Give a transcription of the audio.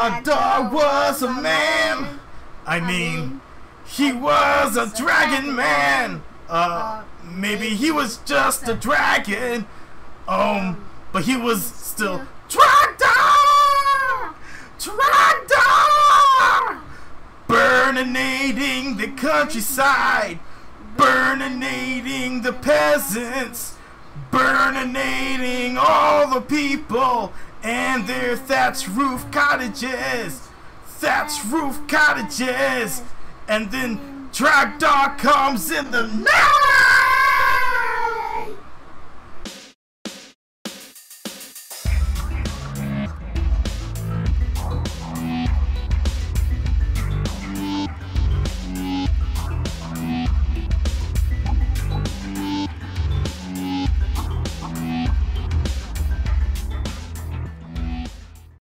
Trogdog was a man. I mean, he was a dragon man. Maybe he was just a dragon. But he was still Trogdog! Trogdog! Burninating the countryside. Burninating the peasants. Burninating all the people and their thatch roof cottages. Thatch roof cottages. And then Trogdog comes in the night.